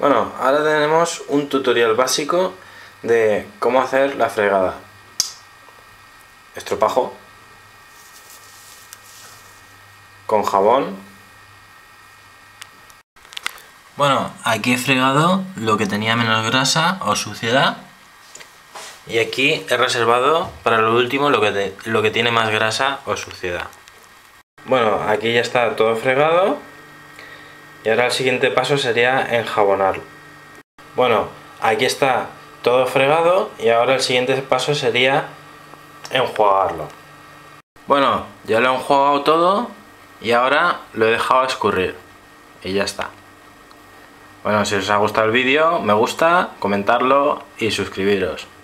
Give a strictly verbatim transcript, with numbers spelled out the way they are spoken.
Bueno, ahora tenemos un tutorial básico de cómo hacer la fregada. Estropajo con jabón. Bueno, aquí he fregado lo que tenía menos grasa o suciedad y aquí he reservado para lo último lo que, te, lo que tiene más grasa o suciedad. Bueno, aquí ya está todo fregado y ahora el siguiente paso sería enjabonarlo. Bueno, aquí está todo fregado y ahora el siguiente paso sería enjuagarlo. Bueno, ya lo he enjuagado todo y ahora lo he dejado escurrir y ya está. Bueno, si os ha gustado el vídeo, me gusta, comentarlo y suscribiros.